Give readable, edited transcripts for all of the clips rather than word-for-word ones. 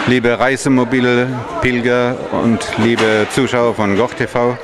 Liebe Reisemobil-Pilger und liebe Zuschauer von Goch TV,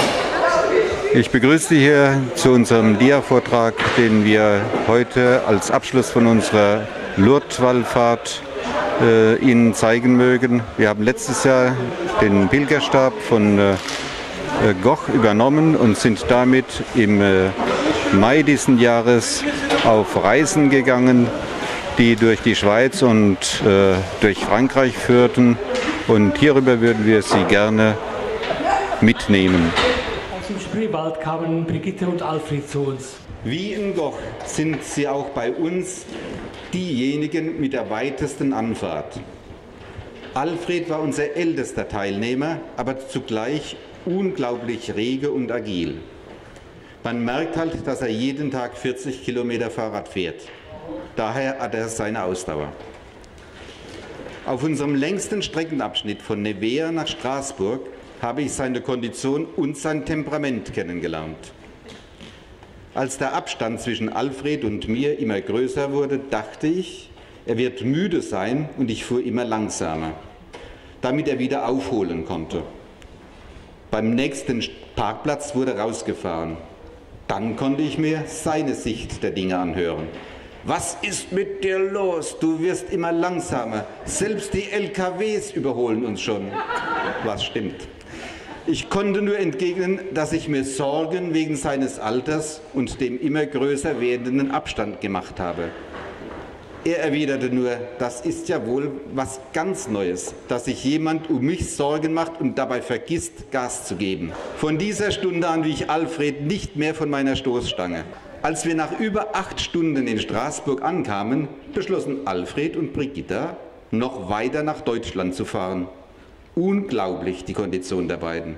ich begrüße Sie hier zu unserem Dia-Vortrag, den wir heute als Abschluss von unserer Lourdes-Wallfahrt Ihnen zeigen mögen. Wir haben letztes Jahr den Pilgerstab von Goch übernommen und sind damit im Mai diesen Jahres auf Reisen gegangen, die durch die Schweiz und durch Frankreich führten, und hierüber würden wir Sie gerne mitnehmen. Aus dem Spreewald kamen Brigitte und Alfred zu uns. Wie in Goch sind Sie auch bei uns diejenigen mit der weitesten Anfahrt. Alfred war unser ältester Teilnehmer, aber zugleich unglaublich rege und agil. Man merkt halt, dass er jeden Tag 40 Kilometer Fahrrad fährt. Daher hat er seine Ausdauer. Auf unserem längsten Streckenabschnitt von Nevers nach Straßburg habe ich seine Kondition und sein Temperament kennengelernt. Als der Abstand zwischen Alfred und mir immer größer wurde, dachte ich, er wird müde sein, und ich fuhr immer langsamer, damit er wieder aufholen konnte. Beim nächsten Parkplatz wurde rausgefahren. Dann konnte ich mir seine Sicht der Dinge anhören. Was ist mit dir los? Du wirst immer langsamer. Selbst die LKWs überholen uns schon. Was stimmt? Ich konnte nur entgegnen, dass ich mir Sorgen wegen seines Alters und dem immer größer werdenden Abstand gemacht habe. Er erwiderte nur, das ist ja wohl was ganz Neues, dass sich jemand um mich Sorgen macht und dabei vergisst, Gas zu geben. Von dieser Stunde an wich Alfred nicht mehr von meiner Stoßstange. Als wir nach über 8 Stunden in Straßburg ankamen, beschlossen Alfred und Brigitta, noch weiter nach Deutschland zu fahren. Unglaublich, die Kondition der beiden.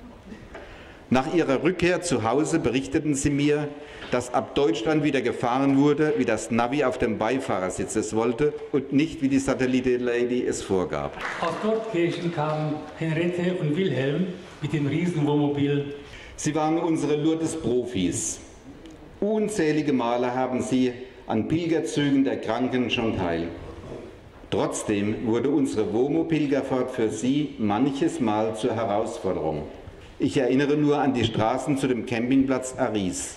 Nach ihrer Rückkehr zu Hause berichteten sie mir, dass ab Deutschland wieder gefahren wurde, wie das Navi auf dem Beifahrersitz es wollte und nicht wie die Satellite-Lady es vorgab. Aus Dortkirchen kamen Henriette und Wilhelm mit dem Riesenwohnmobil. Sie waren unsere Lourdes-Profis. Unzählige Male haben sie an Pilgerzügen der Kranken schon teil. Trotzdem wurde unsere WOMO-Pilgerfahrt für sie manches Mal zur Herausforderung. Ich erinnere nur an die Straßen zu dem Campingplatz Aris.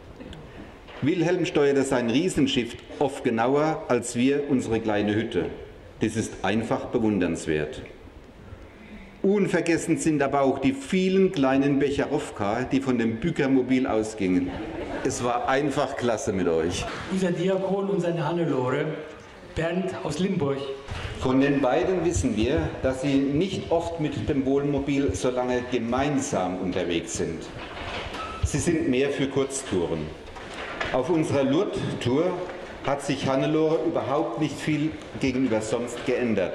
Wilhelm steuerte sein Riesenschiff oft genauer als wir unsere kleine Hütte. Das ist einfach bewundernswert. Unvergessen sind aber auch die vielen kleinen Becherowka, die von dem Bükermobil ausgingen. Es war einfach klasse mit euch. Unser Diakon und seine Hannelore, Bernd aus Limburg. Von den beiden wissen wir, dass sie nicht oft mit dem Wohnmobil so lange gemeinsam unterwegs sind. Sie sind mehr für Kurztouren. Auf unserer Lourdes-Tour hat sich Hannelore überhaupt nicht viel gegenüber sonst geändert.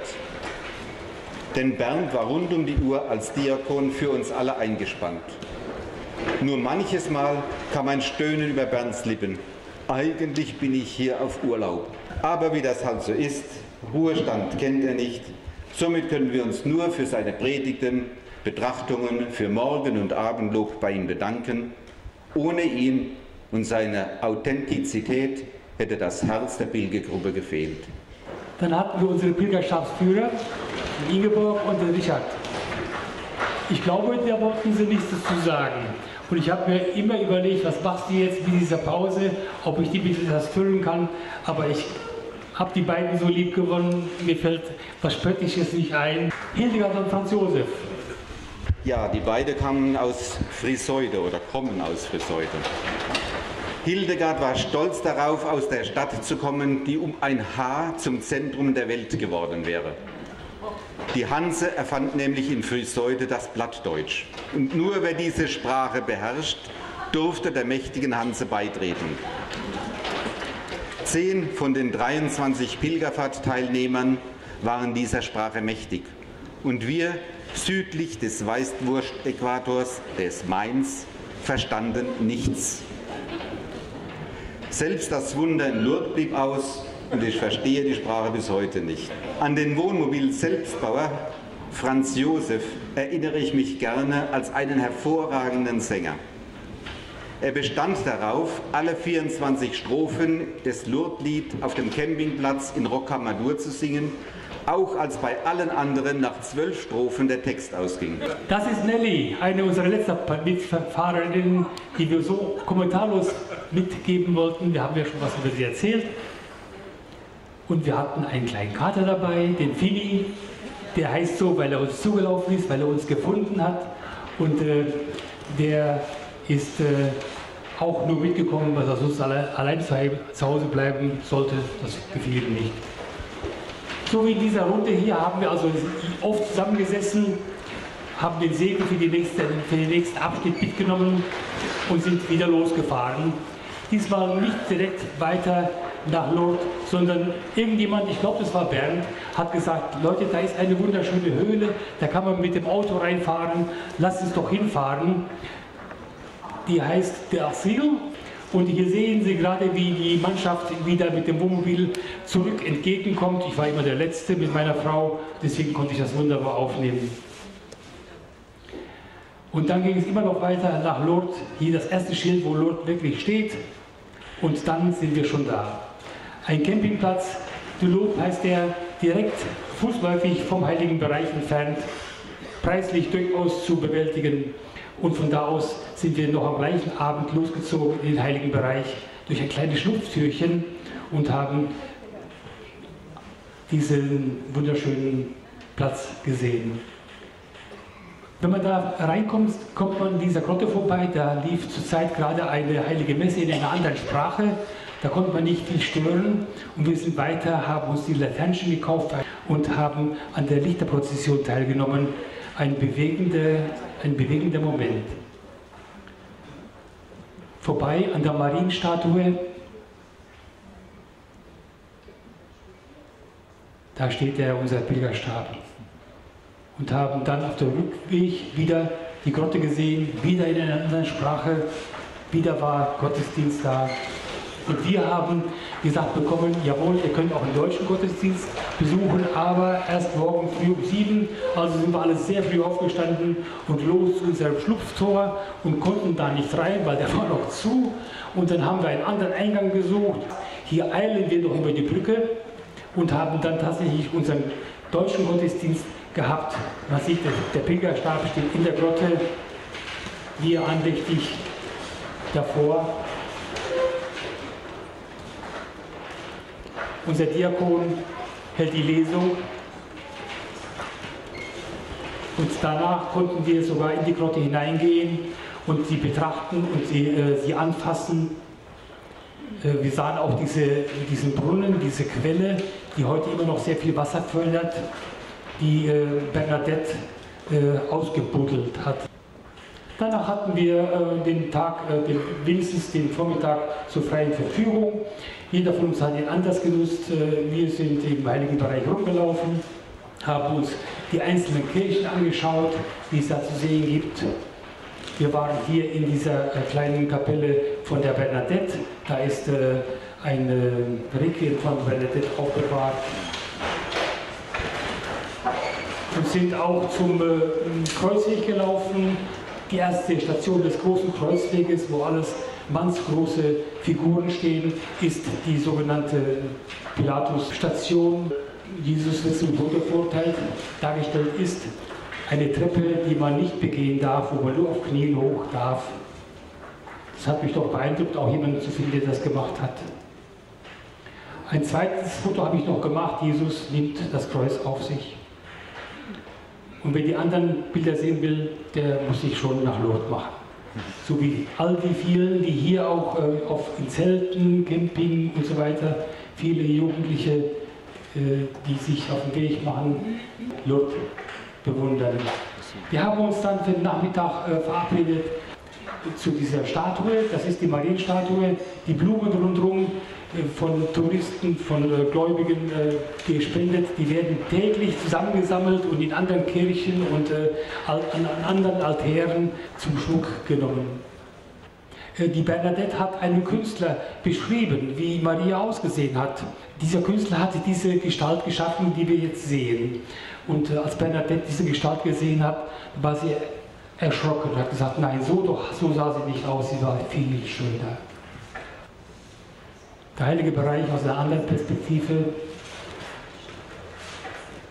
Denn Bernd war rund um die Uhr als Diakon für uns alle eingespannt. Nur manches Mal kam ein Stöhnen über Bernds Lippen. Eigentlich bin ich hier auf Urlaub. Aber wie das halt so ist, Ruhestand kennt er nicht. Somit können wir uns nur für seine Predigten, Betrachtungen, für Morgen- und Abendlob bei ihm bedanken. Ohne ihn und seine Authentizität hätte das Herz der Pilgergruppe gefehlt. Dann hatten wir unsere Pilgerstabsführer, Ingeborg und den Richard. Ich glaube, da wollten sie nichts dazu sagen. Und ich habe mir immer überlegt, was machst du jetzt mit dieser Pause, ob ich die bitte das füllen kann. Aber ich habe die beiden so lieb gewonnen, mir fällt was Spöttisches nicht ein. Hildegard und Franz Josef. Ja, die beiden kamen aus Friseute oder kommen aus Friseute. Hildegard war stolz darauf, aus der Stadt zu kommen, die um ein Haar zum Zentrum der Welt geworden wäre. Die Hanse erfand nämlich in Friseute das Plattdeutsch. Und nur wer diese Sprache beherrscht, durfte der mächtigen Hanse beitreten. 10 von den 23 Pilgerfahrtteilnehmern waren dieser Sprache mächtig. Und wir, südlich des Weißwurst-Äquators, des Mains, verstanden nichts. Selbst das Wunder in Lourdes blieb aus, und ich verstehe die Sprache bis heute nicht. An den Wohnmobil-Selbstbauer Franz Josef erinnere ich mich gerne als einen hervorragenden Sänger. Er bestand darauf, alle 24 Strophen des Lourdes-Lied auf dem Campingplatz in Rocamadour zu singen auch als bei allen anderen nach 12 Strophen der Text ausging. Das ist Nelly, eine unserer letzten Mitfahrerinnen, die wir so kommentarlos mitgeben wollten. Wir haben ja schon was über sie erzählt. Und wir hatten einen kleinen Kater dabei, den Fini. Der heißt so, weil er uns zugelaufen ist, weil er uns gefunden hat. Und der ist auch nur mitgekommen, weil er sonst allein zu Hause bleiben sollte. Das gefiel ihm nicht. So wie in dieser Runde hier haben wir also oft zusammengesessen, haben den Segen für den nächsten Abschnitt mitgenommen und sind wieder losgefahren. Diesmal nicht direkt weiter nach Lourdes, sondern irgendjemand, ich glaube das war Bernd, hat gesagt, Leute, da ist eine wunderschöne Höhle, da kann man mit dem Auto reinfahren, lasst uns doch hinfahren. Die heißt der Asyl. Und hier sehen Sie gerade, wie die Mannschaft wieder mit dem Wohnmobil zurück entgegenkommt. Ich war immer der Letzte mit meiner Frau, deswegen konnte ich das wunderbar aufnehmen. Und dann ging es immer noch weiter nach Lourdes. Hier das erste Schild, wo Lourdes wirklich steht. Und dann sind wir schon da. Ein Campingplatz, de Lourdes heißt der, direkt fußläufig vom Heiligen Bereich entfernt, preislich durchaus zu bewältigen. Und von da aus sind wir noch am gleichen Abend losgezogen in den Heiligen Bereich durch ein kleines Schlupftürchen und haben diesen wunderschönen Platz gesehen. Wenn man da reinkommt, kommt man dieser Grotte vorbei. Da lief zurzeit gerade eine heilige Messe in einer anderen Sprache. Da konnte man nicht viel stören. Und wir sind weiter, haben uns die Laternchen gekauft und haben an der Lichterprozession teilgenommen. Ein bewegender Moment. Vorbei an der Marienstatue, da steht unser Pilgerstab. Und haben dann auf dem Rückweg wieder die Grotte gesehen, wieder in einer anderen Sprache, wieder war Gottesdienst da. Und wir haben gesagt bekommen, jawohl, ihr könnt auch einen deutschen Gottesdienst besuchen, aber erst morgen früh um 7. Also sind wir alle sehr früh aufgestanden und los zu unserem Schlupftor und konnten da nicht rein, weil der war noch zu. Und dann haben wir einen anderen Eingang gesucht. Hier eilen wir noch über die Brücke und haben dann tatsächlich unseren deutschen Gottesdienst gehabt. Man sieht, der Pilgerstab steht in der Grotte, wir andächtig davor. Unser Diakon hält die Lesung und danach konnten wir sogar in die Grotte hineingehen und sie betrachten und sie anfassen. Wir sahen auch diesen Brunnen, diese Quelle, die heute immer noch sehr viel Wasser fördert, die Bernadette ausgebuddelt hat. Danach hatten wir wenigstens den Vormittag zur freien Verfügung. Jeder von uns hat ihn anders genutzt. Wir sind im Heiligen Bereich rumgelaufen, haben uns die einzelnen Kirchen angeschaut, die es da zu sehen gibt. Wir waren hier in dieser kleinen Kapelle von der Bernadette. Da ist ein Requiem von Bernadette aufbewahrt. Und sind auch zum Kreuzweg gelaufen. Die erste Station des großen Kreuzweges, wo alles mannsgroße Figuren stehen, ist die sogenannte Pilatus-Station. Jesus wird zum Tode verurteilt. Dargestellt ist eine Treppe, die man nicht begehen darf, wo man nur auf Knien hoch darf. Das hat mich doch beeindruckt, auch jemanden zu finden, der das gemacht hat. Ein zweites Foto habe ich noch gemacht. Jesus nimmt das Kreuz auf sich. Und wer die anderen Bilder sehen will, der muss sich schon nach Lourdes machen. So wie all die vielen, die hier auch in Zelten, Camping und so weiter, viele Jugendliche, die sich auf den Weg machen, Lourdes bewundern. Wir haben uns dann für den Nachmittag verabredet zu dieser Statue. Das ist die Marienstatue. Die Blumen rundherum von Touristen, von Gläubigen gespendet, die werden täglich zusammengesammelt und in anderen Kirchen und an anderen Altären zum Schmuck genommen. Die Bernadette hat einen Künstler beschrieben, wie Maria ausgesehen hat. Dieser Künstler hatte diese Gestalt geschaffen, die wir jetzt sehen. Und als Bernadette diese Gestalt gesehen hat, war sie erschrocken und hat gesagt, nein, so sah sie nicht aus, sie war viel schöner. Der heilige Bereich aus einer anderen Perspektive.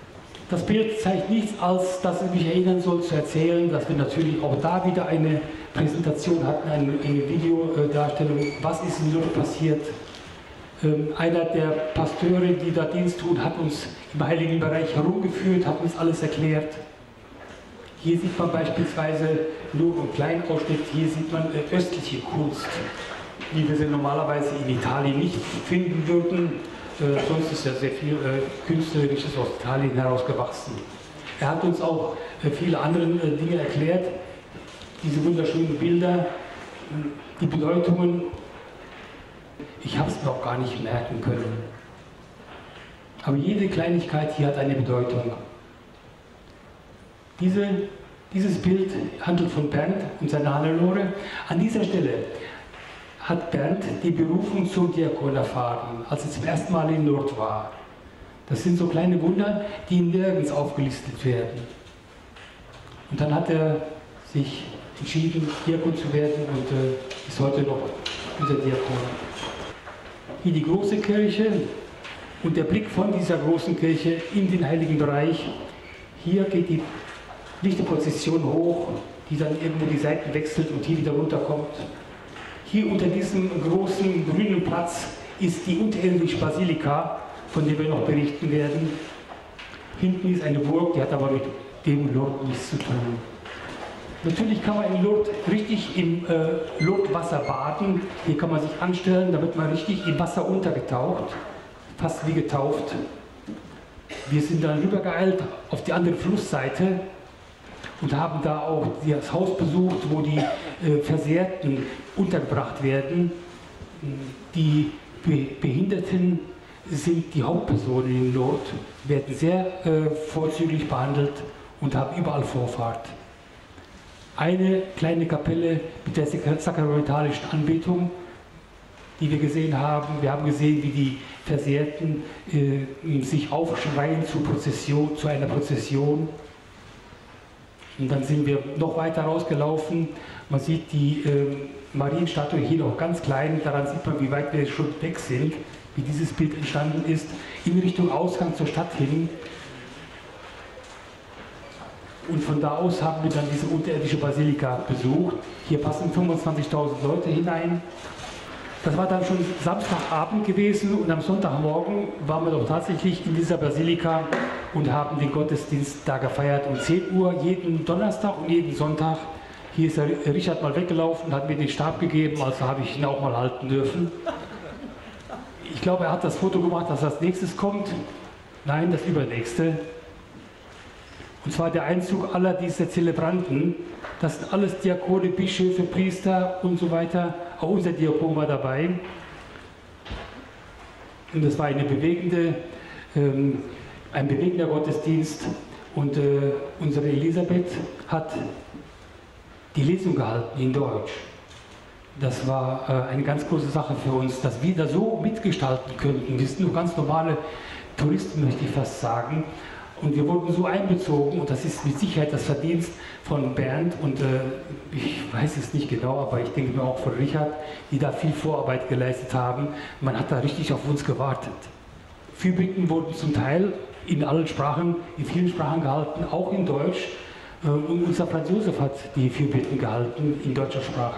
Das Bild zeigt nichts, als dass es mich erinnern soll zu erzählen, dass wir natürlich auch da wieder eine Präsentation hatten, eine Videodarstellung, was ist in Lourdes passiert. Einer der Pasteure, die da Dienst tun, hat uns im heiligen Bereich herumgeführt, hat uns alles erklärt. Hier sieht man beispielsweise nur einen kleinen Ausschnitt, hier sieht man östliche Kunst, wie wir sie normalerweise in Italien nicht finden würden. Sonst ist ja sehr viel Künstlerisches aus Italien herausgewachsen. Er hat uns auch viele andere Dinge erklärt, diese wunderschönen Bilder, die Bedeutungen. Ich habe es mir auch gar nicht merken können. Aber jede Kleinigkeit hier hat eine Bedeutung. Dieses Bild handelt von Bernd und seiner Hannelore. An dieser Stelle hat Bernd die Berufung zum Diakon erfahren, als er zum ersten Mal in Lourdes war. Das sind so kleine Wunder, die nirgends aufgelistet werden. Und dann hat er sich entschieden, Diakon zu werden und ist heute noch unser Diakon. Hier die große Kirche und der Blick von dieser großen Kirche in den heiligen Bereich. Hier geht die Lichterprozession hoch, die dann irgendwo die Seiten wechselt und hier wieder runterkommt. Hier unter diesem großen grünen Platz ist die unterirdische Basilika, von der wir noch berichten werden. Hinten ist eine Burg, die hat aber mit dem Lourdes nichts zu tun. Natürlich kann man in Lourdes richtig im Lourdes-Wasser baden. Hier kann man sich anstellen, da wird man richtig im Wasser untergetaucht, fast wie getauft. Wir sind dann rübergeeilt auf die andere Flussseite und haben da auch das Haus besucht, wo die Versehrten untergebracht werden. Die Behinderten sind die Hauptpersonen in Lourdes, werden sehr vorzüglich behandelt und haben überall Vorfahrt. Eine kleine Kapelle mit der sakramentalischen Anbetung, die wir gesehen haben. Wir haben gesehen, wie die Versehrten sich aufschreien zu einer Prozession. Und dann sind wir noch weiter rausgelaufen. Man sieht die Marienstatue hier noch ganz klein. Daran sieht man, wie weit wir schon weg sind, wie dieses Bild entstanden ist, in Richtung Ausgang zur Stadt hin. Und von da aus haben wir dann diese unterirdische Basilika besucht. Hier passen 25.000 Leute hinein. Das war dann schon Samstagabend gewesen und am Sonntagmorgen waren wir doch tatsächlich in dieser Basilika und haben den Gottesdienst da gefeiert um 10 Uhr, jeden Donnerstag und jeden Sonntag. Hier ist der Richard mal weggelaufen, hat mir den Stab gegeben, also habe ich ihn auch mal halten dürfen. Ich glaube, er hat das Foto gemacht, dass das nächstes kommt. Nein, das übernächste. Und zwar der Einzug aller dieser Zelebranten. Das sind alles Diakone, Bischöfe, Priester und so weiter. Auch unser Diakon war dabei. Und das war ein bewegender Gottesdienst. Und unsere Elisabeth hat die Lesung gehalten in Deutsch. Das war eine ganz große Sache für uns, dass wir da so mitgestalten könnten. Wir sind nur ganz normale Touristen, möchte ich fast sagen. Und wir wurden so einbezogen, und das ist mit Sicherheit das Verdienst von Bernd und ich weiß es nicht genau, aber ich denke mir auch von Richard, die da viel Vorarbeit geleistet haben. Man hat da richtig auf uns gewartet. Fürbitten wurden zum Teil in allen Sprachen, in vielen Sprachen gehalten, auch in Deutsch. Und unser Franz Josef hat die Fürbitten gehalten in deutscher Sprache.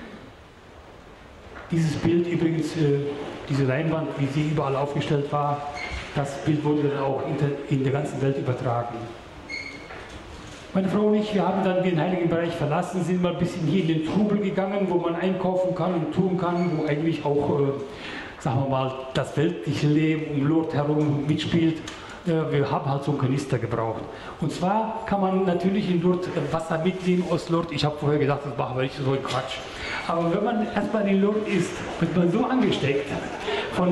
Dieses Bild übrigens, diese Leinwand, wie sie überall aufgestellt war, das Bild wurde dann auch in der ganzen Welt übertragen. Meine Frau und ich, wir haben dann den heiligen Bereich verlassen, sind mal ein bisschen hier in den Trubel gegangen, wo man einkaufen kann und tun kann, wo eigentlich auch, sagen wir mal, das weltliche Leben um Lourdes herum mitspielt. Wir haben halt so einen Kanister gebraucht. Und zwar kann man natürlich in Lourdes Wasser mitnehmen aus Lourdes. Ich habe vorher gedacht, das machen wir nicht, so ein Quatsch. Aber wenn man erstmal in Lourdes ist, wird man so angesteckt von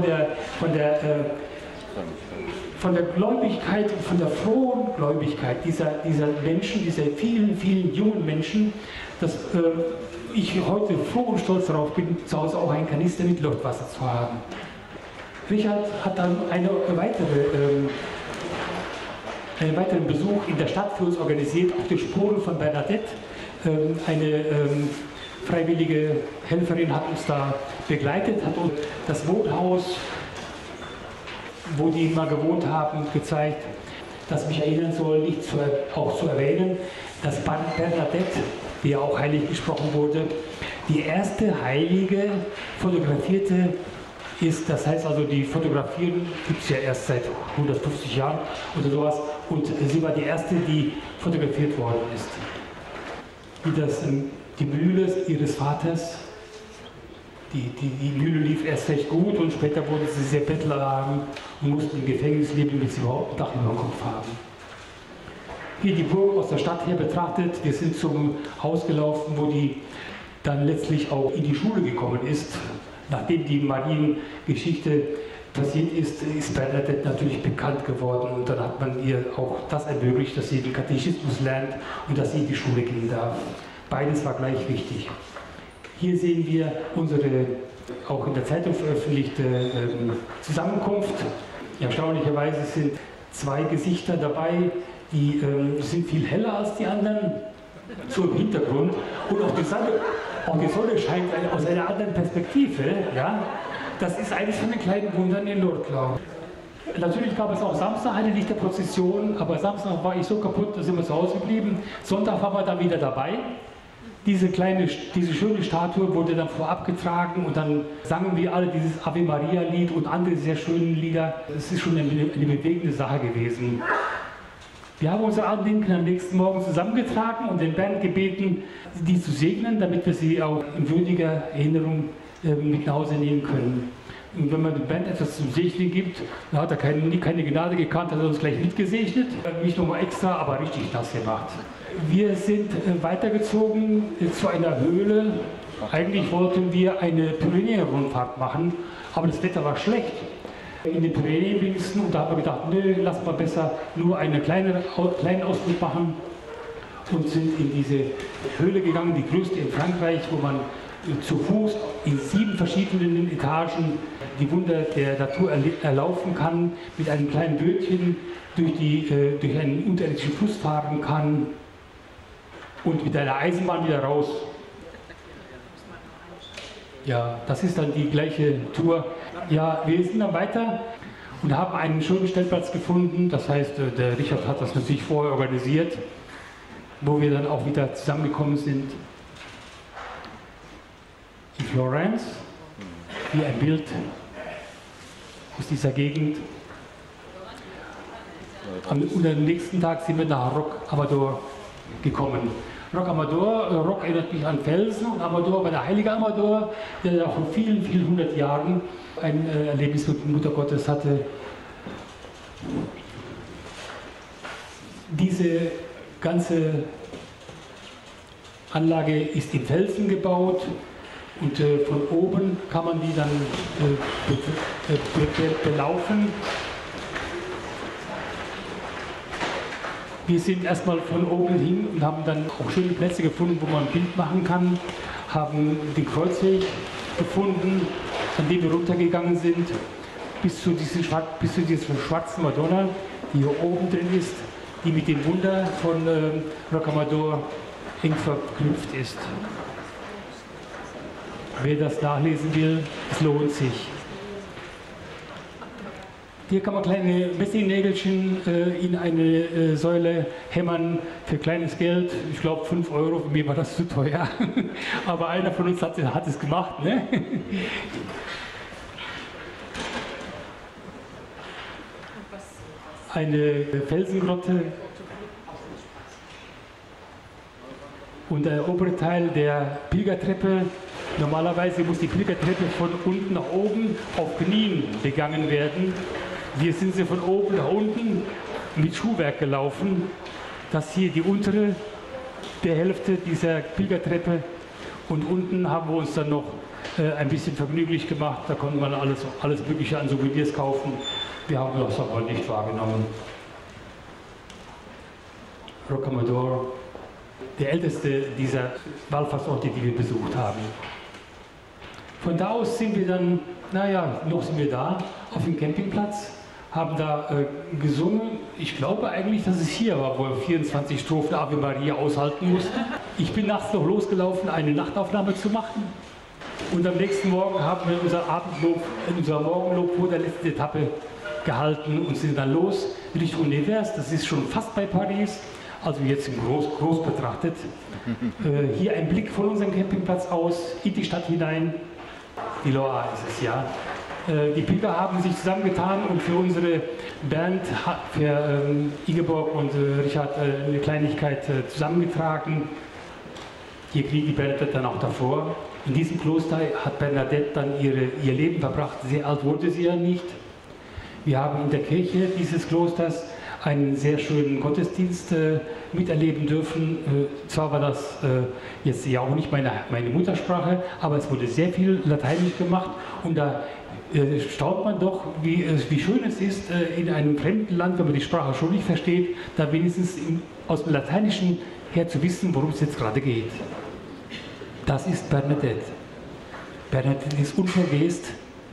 der Gläubigkeit und von der frohen Gläubigkeit dieser Menschen, dieser vielen, vielen jungen Menschen, dass ich heute froh und stolz darauf bin, zu Hause auch einen Kanister mit Lourdeswasser zu haben. Richard hat dann einen weiteren Besuch in der Stadt für uns organisiert, auf den Spuren von Bernadette. Eine freiwillige Helferin hat uns da begleitet, hat uns das Wohnhaus, wo die mal gewohnt haben, gezeigt. das mich erinnern soll, auch zu erwähnen, dass Bernadette, die ja auch heilig gesprochen wurde, die erste heilige fotografierte ist. Das heißt also, die Fotografien gibt es ja erst seit 150 Jahren oder sowas. Und sie war die erste, die fotografiert worden ist. Die Mühle ihres Vaters, die Mühle lief erst recht gut und später wurde sie sehr bettelarm und mussten im Gefängnis leben, bis sie überhaupt ein Dach über dem Kopf haben. Hier die Burg aus der Stadt her betrachtet. Wir sind zum Haus gelaufen, wo die dann letztlich auch in die Schule gekommen ist. Nachdem die Mariengeschichte passiert ist, ist Bernadette natürlich bekannt geworden und dann hat man ihr auch das ermöglicht, dass sie den Katechismus lernt und dass sie in die Schule gehen darf. Beides war gleich wichtig. Hier sehen wir unsere auch in der Zeitung veröffentlichte Zusammenkunft. Erstaunlicherweise sind zwei Gesichter dabei, die sind viel heller als die anderen, so im Hintergrund. Und auch die Sonne scheint aus einer anderen Perspektive. Ja? Das ist eines von den kleinen Wundern in Nordklau. Natürlich gab es auch Samstag eine Lichterprozession, aber Samstag war ich so kaputt, da sind wir zu Hause geblieben. Sonntag waren wir dann wieder dabei. Diese schöne Statue wurde dann vorab getragen und dann sangen wir alle dieses Ave Maria Lied und andere sehr schöne Lieder. Es ist schon eine bewegende Sache gewesen. Wir haben unsere Andenken am nächsten Morgen zusammengetragen und den Bernd gebeten, die zu segnen, damit wir sie auch in würdiger Erinnerung mit nach Hause nehmen können. Und wenn man dem Bernd etwas zum Segnen gibt, dann hat er keine Gnade gekannt, hat er uns gleich mitgesegnet. Nicht nochmal extra, aber richtig nass gemacht. Wir sind weitergezogen zu einer Höhle. Eigentlich wollten wir eine Pyrenäen-Rundfahrt machen, aber das Wetter war schlecht. In den Pyrenäen wenigstens, und da haben wir gedacht, nö, lass mal besser nur einen kleinen Ausflug machen und sind in diese Höhle gegangen, die größte in Frankreich, wo man zu Fuß in 7 verschiedenen Etagen die Wunder der Natur erlaufen kann, mit einem kleinen Bötchen durch einen unterirdischen Fluss fahren kann und mit einer Eisenbahn wieder raus. Ja, das ist dann die gleiche Tour. Ja, wir sind dann weiter und haben einen schönen Stellplatz gefunden. Das heißt, der Richard hat das natürlich vorher organisiert, wo wir dann auch wieder zusammengekommen sind. In Florenz, wie ein Bild aus dieser Gegend. Und am nächsten Tag sind wir nach Roc Amador gekommen. Roc Amador, Roc erinnert mich an Felsen und Amador war der heilige Amador, der vor vielen, vielen 100 Jahren ein Erlebnis mit Mutter Gottes hatte. Diese ganze Anlage ist in Felsen gebaut und von oben kann man die dann belaufen. Wir sind erstmal von oben hin und haben dann auch schöne Plätze gefunden, wo man ein Bild machen kann, haben den Kreuzweg gefunden, an dem wir runtergegangen sind, bis zu dieser schwarzen Madonna, die hier oben drin ist, die mit dem Wunder von Roc Amador eng verknüpft ist. Wer das nachlesen will, es lohnt sich. Hier kann man kleine Messingnägelchen in eine Säule hämmern für kleines Geld. Ich glaube 5 Euro, für mich war das zu teuer. Aber einer von uns hat es gemacht. Ne? Eine Felsengrotte. Und der obere Teil der Pilgertreppe. Normalerweise muss die Pilgertreppe von unten nach oben auf Knien begangen werden. Hier sind sie von oben nach unten mit Schuhwerk gelaufen. Das hier die untere der Hälfte dieser Pilgertreppe. Und unten haben wir uns dann noch ein bisschen vergnüglich gemacht. Da konnte man alles Mögliche an Souvenirs kaufen. Wir haben das aber nicht wahrgenommen. Roc Amador, der älteste dieser Wallfahrtsorte, die wir besucht haben. Von da aus sind wir dann, noch sind wir da, auf dem Campingplatz, haben da gesungen. Ich glaube eigentlich, dass es hier war, wo wir 24 Strophen Ave Maria aushalten mussten. Ich bin nachts noch losgelaufen, eine Nachtaufnahme zu machen. Und am nächsten Morgen haben wir unser Morgenlob vor der letzten Etappe gehalten und sind dann los Richtung Nevers. Das ist schon fast bei Paris, also jetzt groß betrachtet. Hier ein Blick von unserem Campingplatz aus in die Stadt hinein. Die Loire ist es, ja. Die Pilger haben sich zusammengetan und für unsere Band, für Ingeborg und Richard eine Kleinigkeit zusammengetragen. Hier kriegt die Bernadette dann auch davor. In diesem Kloster hat Bernadette dann ihr Leben verbracht. Sehr alt wurde sie ja nicht. Wir haben in der Kirche dieses Klosters einen sehr schönen Gottesdienst miterleben dürfen. Zwar war das jetzt ja auch nicht meine Muttersprache, aber es wurde sehr viel Lateinisch gemacht und da staunt man doch, wie schön es ist, in einem fremden Land, wenn man die Sprache schon nicht versteht, da wenigstens aus dem Lateinischen her zu wissen, worum es jetzt gerade geht. Das ist Bernadette. Bernadette ist unverwest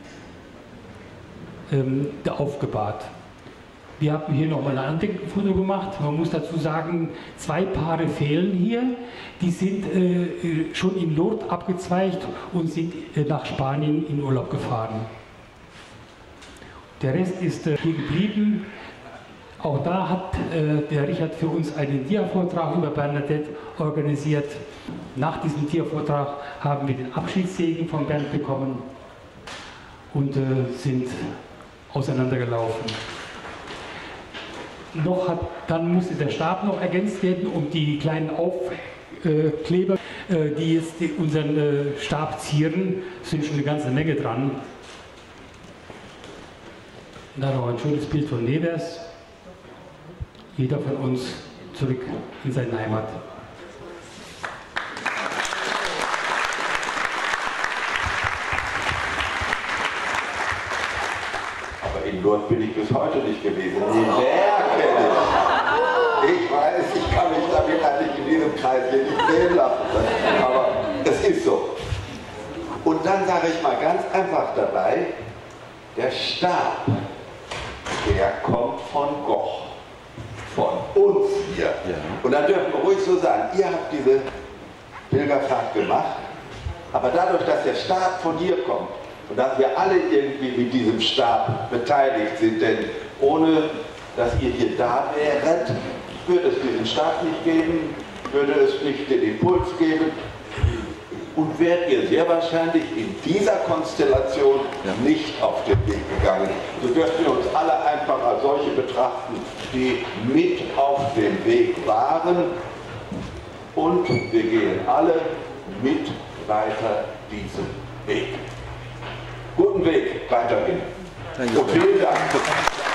aufgebahrt. Wir haben hier nochmal ein Andenkenfoto gemacht. Man muss dazu sagen, 2 Paare fehlen hier. Die sind schon in Lourdes abgezweigt und sind nach Spanien in Urlaub gefahren. Der Rest ist hier geblieben. Auch da hat der Richard für uns einen Dia-Vortrag über Bernadette organisiert. Nach diesem Dia-Vortrag haben wir den Abschiedssegen von Bernd bekommen und sind auseinandergelaufen. Dann musste der Stab noch ergänzt werden, um die kleinen Aufkleber, die jetzt unseren Stab zieren, sind schon eine ganze Menge dran. Und dann noch ein schönes Bild von Nevers. Jeder von uns zurück in seine Heimat. Aber in Lourdes bin ich bis heute nicht gewesen. Die Werke nicht. Ich weiß, ich kann mich damit eigentlich in diesem Kreis hier nicht sehen lassen. Aber es ist so. Und dann sage ich mal ganz einfach dabei, der Stab, der kommt von Goch. Von uns hier. Ja. Und dann dürfen wir ruhig so sagen, ihr habt diese Pilgerfahrt gemacht, aber dadurch, dass der Stab von hier kommt und dass wir alle irgendwie mit diesem Stab beteiligt sind, denn ohne dass ihr hier da wäret, würde es diesen Stab nicht geben, würde es nicht den Impuls geben und wärt ihr sehr wahrscheinlich in dieser Konstellation nicht auf den Weg gegangen. So dürfen wir uns alle einfach als solche betrachten, die mit auf dem Weg waren und wir gehen alle mit weiter diesen Weg. Guten Weg weiterhin. Und vielen Dank.